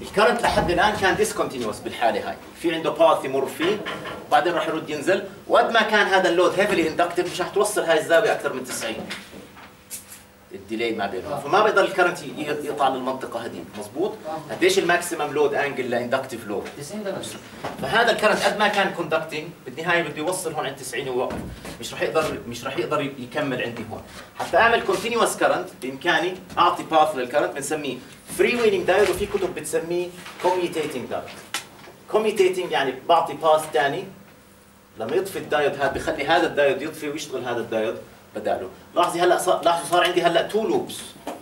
الكرنت لحد الان كان ديسكونتينوس بالحاله هاي، في عنده باث يمر فيه وبعدين راح يرد ينزل، وقد ما كان هذا اللود هيفلي اندكتيف مش راح توصل هاي الزاويه اكثر من 90 الديلي ما بينهم، فما بيقدر الكرنت يطلع للمنطقه هذيك، مزبوط؟ قديش الماكسيمم لود انجل لاندكتيف لود؟ 90 درجه. فهذا الكرنت قد ما كان كوندكتنج بالنهايه بده يوصل هون عند 90 ويوقف، مش راح يقدر يكمل عندي هون. حتى اعمل كونتينوس كرنت بامكاني اعطي باث للكرنت بنسميه فري ويلينج دايود، وفي كتب بتسميه كوميوتيتنج دايود. كوميوتيتنج يعني بعطي باث ثاني لما يطفي الدايود هذا بخلي هذا الدايود يطفي ويشتغل هذا الدايود بداله. لاحظي هلا صار عندي هلا 2 لوبس.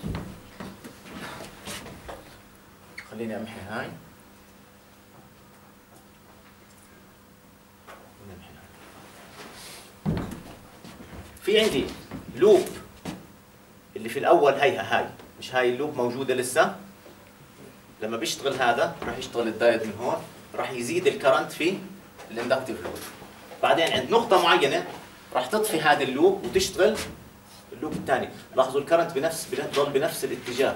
خليني امحي هاي. في عندي لوب اللي في الاول هاي مش هاي اللوب موجوده لسه. لما بيشتغل هذا راح يشتغل الدايود من هون، راح يزيد الكرنت في الاندكتيف لود. بعدين عند نقطه معينه راح تطفي هذا اللوب وتشتغل اللوب الثاني. لاحظوا الكرنت بضل بنفس الاتجاه،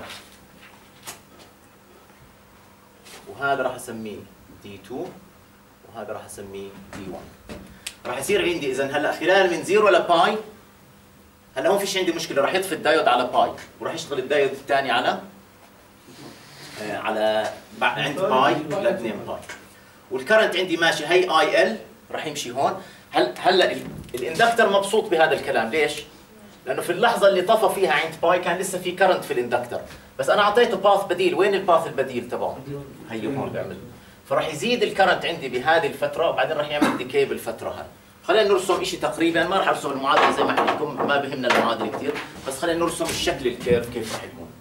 وهذا راح اسميه D2 وهذا راح اسميه D1. راح يصير عندي اذا هلا خلال من 0 لباي، هلا هون فيش عندي مشكله، راح يطفي الدايود على باي وراح يشتغل الدايود الثاني على عند باي ل 2 باي، والكرنت عندي ماشي هي اي ال راح يمشي هون. هلا الاندكتر مبسوط بهذا الكلام، ليش؟ لانه في اللحظه اللي طفى فيها عند باي كان لسه في كرنت في الاندكتر، بس انا اعطيته باث بديل. وين الباث البديل تبعه؟ هي هون بيعمل، فراح يزيد الكرنت عندي بهذه الفتره وبعدين راح يعمل ديكي بالفتره هاي. خلينا نرسم شيء تقريبا، ما راح ارسم المعادله زي ما حكيتكم، ما بهمنا المعادله كثير، بس خلينا نرسم الشكل الكيرف كيف راح يكون.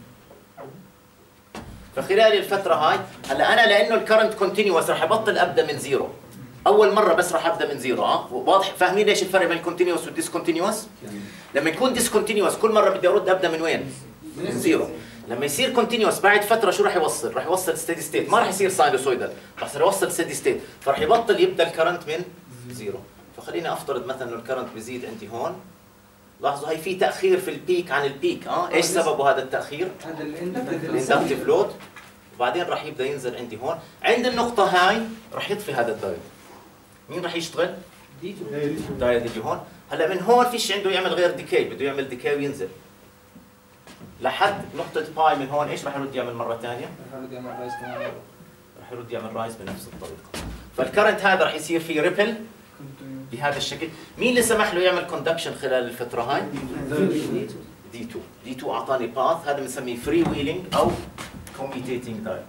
فخلال الفتره هاي هلا انا لانه الكرنت كونتينوس راح ابطل ابدا من 0. اول مره بس راح ابدا من 0. واضح؟ فاهمين ليش الفرق بين الكونتينوس والديسكونتينوس؟ لما يكون ديسكونتينوس كل مره بدي ارد ابدا من وين؟ من 0. لما يصير كونتينوس بعد فتره شو راح يوصل؟ راح يوصل ستيدي ستيت، ما راح يصير ساينوسويدال، راح يصير يوصل ستيدي ستيت، فراح يبطل يبدا الكرنت من 0. فخليني افترض مثلا انه الكرنت بيزيد عندي هون. لاحظوا هي في تاخير في البيك عن البيك. ايش سببه هذا التاخير؟ هذا الاندكتيف الاندكتيف لود. وبعدين راح يبدا ينزل عندي هون عند النقطه هاي، راح يطفي هذا الدايود. مين راح يشتغل؟ الدايود يجي هون. هلا من هون فيش عنده يعمل غير ديكي، بده يعمل ديكي وينزل لحد نقطة باي. من هون ايش راح يرد يعمل مرة ثانية؟ راح يرد يعمل رايز بنفس الطريقة. فالكرنت هذا راح يصير فيه ريبل بهذا الشكل. مين اللي سمح له يعمل كوندكشن خلال الفترة هاي؟ D2. D2 اعطاني باث، هذا بنسميه فري ويلينج او كوميوتيتنج دايود.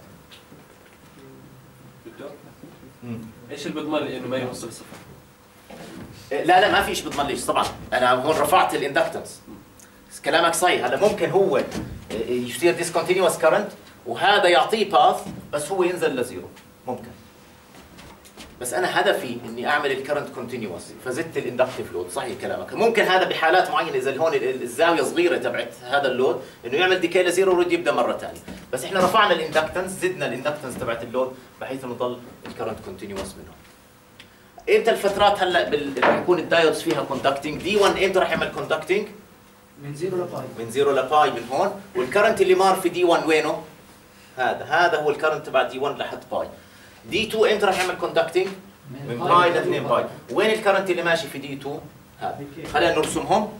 ايش اللي بيضمن لي انه ما يوصل صفر؟ لا ما في شيء بضمن ليش طبعا، انا هون رفعت الاندكتنس. كلامك صحيح. هلا ممكن هو يصير ديسكونتينوس كرنت وهذا يعطيه باث بس هو ينزل لزيرو، ممكن. بس انا هدفي اني اعمل الكرنت كونتينوس فزدت الاندكتيف لود. صحيح كلامك. ممكن هذا بحالات معينه اذا هون الزاويه صغيره تبعت هذا اللود انه يعمل ديكي لزيرو ويرد يبدا مره ثانيه، بس احنا رفعنا الاندكتنس، زدنا الاندكتنس تبعت اللود بحيث انه يضل الكرنت كونتينوس منه. امتى الفترات هلا راح يكون الدايودز فيها كوندكتنج؟ دي 1 امتى راح يعمل كوندكتنج؟ من 0 لباي. من 0 لباي من هون. والكرنت اللي مار في دي 1 وينه؟ هذا هو الكرنت تبع دي 1 لحد باي. دي 2 امتى راح يعمل كوندكتنج؟ من باي ل 2 باي. وين الكرنت اللي ماشي في دي 2؟ هذا. خلينا نرسمهم.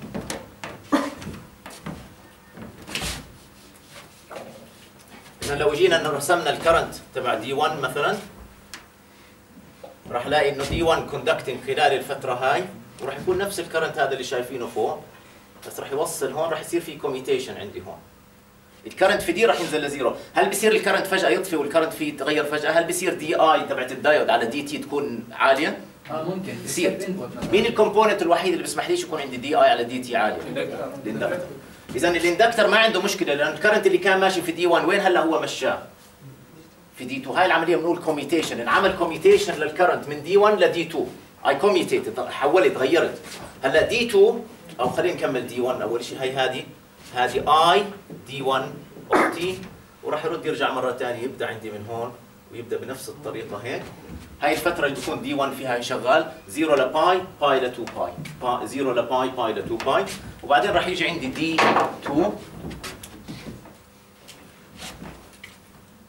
إذا لو جينا رسمنا الكرنت تبع دي 1 مثلا، راح الاقي انه دي 1 كوندكتنج خلال الفتره هاي، وراح يكون نفس الكرنت هذا اللي شايفينه فوق، بس راح يوصل هون، راح يصير في كوميوتيشن عندي هون. الكرنت في دي راح ينزل لزيرو. هل بصير الكرنت فجاه يطفي والكرنت فيه يتغير فجاه؟ هل بصير دي اي تبعت الدايود على دي تي تكون عاليه؟ ممكن بصير. مين الكومبوننت الوحيد اللي بيسمح ليش يكون عندي دي اي على دي تي عاليه؟ الاندكتر. اذا الاندكتر ما عنده مشكله، لان الكرنت اللي كان ماشي في دي 1 وين هلا هو مشاه؟ في دي 2. هاي العمليه بنقول كوميوتيشن، انعمل كوميوتيشن للكرنت من دي 1 لدي 2. اي كوميوتيتد، حولت غيرت. هلا دي 2 او خلينا نكمل دي 1 اول شيء. هذه اي دي 1 اوف تي، وراح يرد يرجع مره ثانيه يبدا عندي من هون ويبدا بنفس الطريقه هيك. هاي الفتره اللي بتكون دي 1 فيها شغال 0 لباي باي ل 2 باي، 0 لباي باي ل 2 باي، وبعدين راح يجي عندي دي 2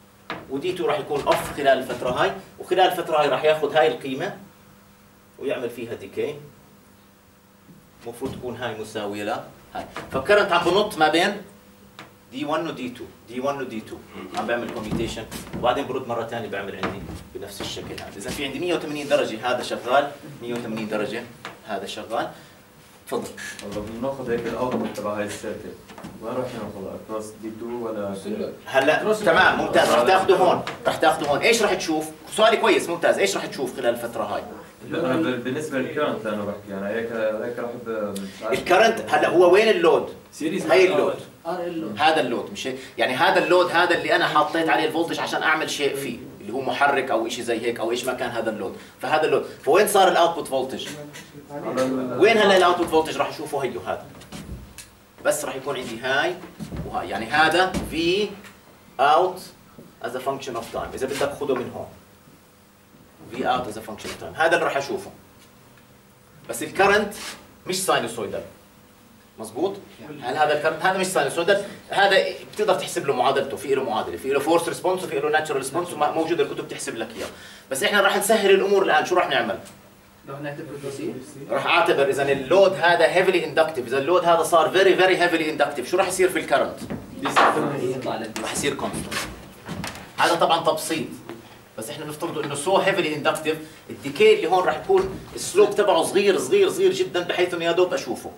ودي 2 راح يكون اوف خلال الفتره هاي، وخلال الفتره هاي راح ياخذ هاي القيمه ويعمل فيها ديكي. المفروض تكون هاي مساويه ل هاي، فالكرنت عم بنط ما بين دي 1 ودي 2، دي 1 ودي 2 عم بعمل كوميوتيشن، وبعدين برد مره ثانيه بعمل عندي بنفس الشكل هذا. اذا في عندي 180 درجه هذا شغال، 180 درجه هذا شغال. تفضل. والله بناخذ هيك الاوتبوت تبع هاي السيركل، وين راح ناخذها؟ كروس دي 2 ولا هلا تمام ممتاز، راح تاخذه هون، راح تاخذه هون. ايش راح تشوف؟ سؤالي كويس ممتاز، ايش راح تشوف خلال الفتره هاي؟ لا انا بالنسبه للكرنت انا بحكي انا هيك راح الكرنت هلا هو وين اللود؟ هي اللود، ار هذا اللود مش هيك؟ يعني هذا اللود هذا اللي انا حطيت عليه الفولتج عشان اعمل شيء فيه، اللي هو محرك او شيء زي هيك او ايش ما كان هذا اللود، فهذا اللود، فوين صار الاوتبوت فولتج؟ وين هلا الاوتبوت فولتج راح اشوفه؟ هيو هذا، بس راح يكون عندي هاي وهاي، يعني هذا في اوت از ا فانكشن اوف تايم، اذا بدك خذه من هون في اوت از ا فانكشن اوف تايم، هذا اللي راح اشوفه. بس الكرنت مش ساينوسويدال، مزبوط؟ هل هذا الكرنت هذا مش ساينوسويدال، هذا بتقدر تحسب له معادلته، في له معادله، في له فورس ريسبونس وفي له ناتشرال ريسبونس، موجوده الكتب تحسب لك اياه. بس احنا راح نسهل الامور الان، شو راح نعمل؟ راح نعتبر دي سي، راح اعتبر اذا اللود هذا هيفلي اندكتيف، اذا اللود هذا صار فيري هيفلي اندكتيف، شو راح يصير في الكرنت؟ راح يصير كونستنت. هذا طبعا تبسيط، بس احنا نفترض انه سو هيفلي اندكتيف، الديكي اللي هون راح يكون السلوب تبعه صغير جدا بحيث انه يا دوب اشوفه.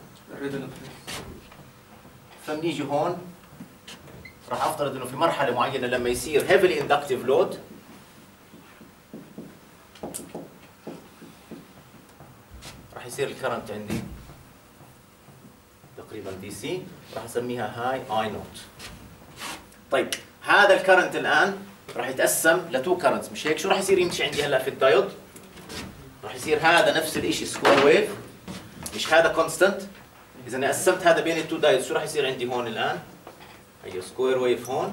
فبنيجي هون راح افترض انه في مرحله معينه لما يصير هيفلي اندكتيف لود راح يصير الكرنت عندي تقريبا دي سي، راح اسميها هاي اي نوت. طيب هذا الكرنت الان راح يتقسم لتو كرنتس، مش هيك؟ شو راح يصير يمشي عندي هلا في الدايود؟ راح يصير هذا نفس الشيء سكوير ويف، مش هذا كونستنت. اذا انا قسمت هذا بين التو دايود شو راح يصير عندي هون الان؟ هي سكوير ويف هون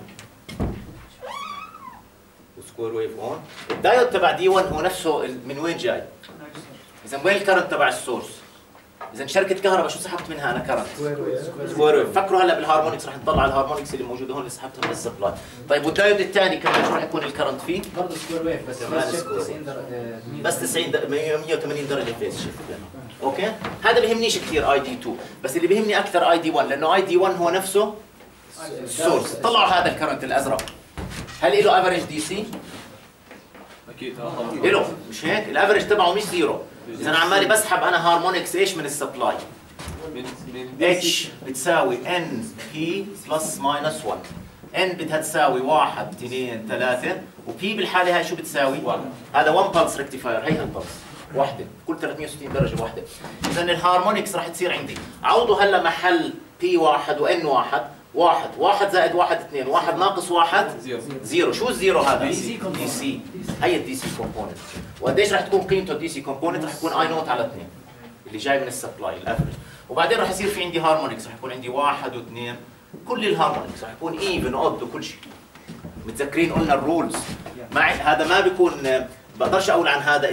وسكوير ويف هون. الدايود تبع دي 1 هو نفسه من وين جاي؟ اذا وين الكرنت تبع السورس؟ اذا شركه كهرباء شو سحبت منها انا كرنت؟ سكوير ويف. فكروا هلا بالهارمونكس، رح نطلع على الهارمونكس اللي موجوده هون اللي سحبتها من السبلاي. طيب والدايود الثاني كمان شو رح يكون الكرنت فيه؟ برضه سكوير ويف بس بس 90 180 درجه فيز شيفت. اوكي؟ هذا بيهمنيش كثير اي دي 2، بس اللي بيهمني اكثر اي دي 1، لانه اي دي 1 هو نفسه السورس. طلعوا هذا الكرنت الازرق، هل له افريج دي سي؟ اكيد له، مش هيك؟ الافريج تبعه مش زيرو. اذا انا عمالي بسحب انا هارمونكس ايش من السبلاي؟ اتش بتساوي ان بي بلس ماينس 1. ان بدها تساوي 1 2 3، وبي بالحاله هاي شو بتساوي؟ هذا 1 بالس ريكتيفاير، هي البلس واحده كل 360 درجه واحده. اذا الهارمونكس راح تصير عندي عوضه هلا محل بي 1 وان 1 زائد 1 2، 1 ناقص 1 0. شو الزيرو هذا؟ دي سي. هي الدي سي كومبوننت. وقديش راح تكون قيمته الدي سي كومبوننت؟ راح تكون اي نوت على 2 اللي جاي من السبلاي الافرج. وبعدين راح يصير في عندي هارمونكس، راح يكون عندي 1 و2، كل الهارمونكس راح يكون ايفن اود وكل شيء. متذكرين قلنا الرولز؟ هذا ما بيكون، بقدرش اقول عن هذا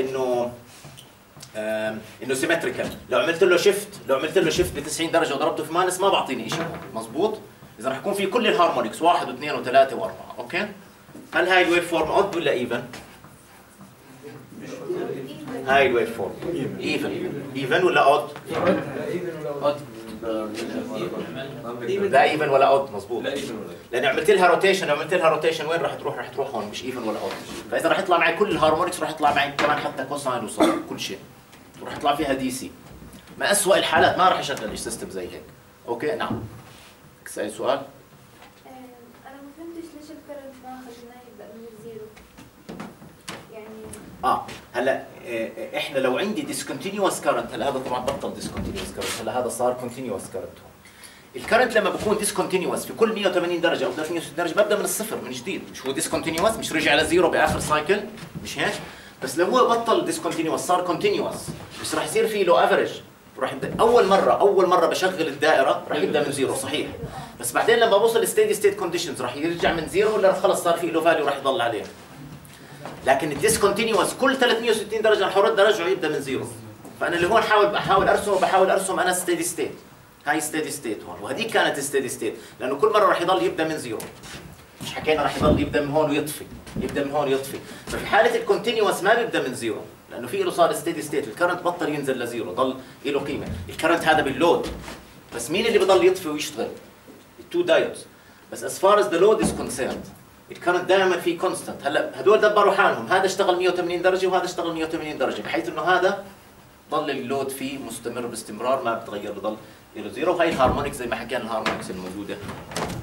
انه سيمتريكال. لو عملت له شيفت ب 90 درجه وضربته في ماينس ما بعطيني شيء، مزبوط؟ اذا راح يكون في كل الهارمونكس 1 و2 و3 و4. اوكي؟ هل هاي الويف فورم اود ولا ايفن؟ هاي الويف فورم ايفن ولا اود؟ لا ايفن ولا اود، مزبوط. لان عملت لها روتيشن وين راح تروح؟ راح تروح هون، مش ايفن ولا اود. فاذا راح يطلع معي كل الهارمونكس، راح يطلع معي كمان حتى كوساين وساين كل شيء، وراح يطلع فيها دي سي. ما اسوء الحالات ما راح يشغل سيستم زي هيك. اوكي؟ نعم. اي سؤال؟ انا ما فهمتش ليش الكرنت ما خليناه يبدا من الزيرو يعني. هلا احنا لو عندي ديسكونتينيوس كرنت، هلا هذا طبعا بطل ديسكونتينيوس كرنت، هلا هذا صار كونتينيوس كرنت. الكرنت لما بكون ديسكونتينيوس في كل 180 درجه او 360 درجه ببدا من الصفر من جديد، مش هو ديسكونتينيوس؟ مش رجع لزيرو باخر سايكل، مش هيك؟ بس لو هو بطل ديسكونتينيوس صار كونتينيوس، بس راح يصير في له افريج، راح يبدا اول مره بشغل الدائره راح يبدا من زيرو، صحيح؟ بس بعدين لما بوصل ستيدي ستيت كونديشنز راح يرجع من زيرو ولا خلص صار في له فاليو راح يضل عليه. لكن الديسكونتينيوس كل 360 درجه راح ارجعه يبدا من زيرو. فانا اللي هون بحاول ارسم انا ستيدي ستيت. هاي ستيدي ستيت هون، وهذيك كانت ستيدي ستيت، لانه كل مره راح يضل يبدا من زيرو. مش حكينا راح يضل يبدا من هون ويطفي، يبدا من هون يطفي. ففي حاله الكونتينيوس ما بيبدا من زيرو، لانه في له صار ستيدي ستيت، الكرنت بطل ينزل لزيرو، ضل له قيمه. الكرنت هذا باللود، بس مين اللي بضل يطفي ويشتغل؟ التو دايودز. بس as far as the load is concerned الكرنت دائما في كونستنت. هلا هدول دبروا حالهم، هذا اشتغل 180 درجه وهذا اشتغل 180 درجه، بحيث انه هذا ضل اللود فيه مستمر باستمرار ما بتغير، بضل له زيرو. وهي الهارمونيك زي ما حكينا الهارمونيكس الموجوده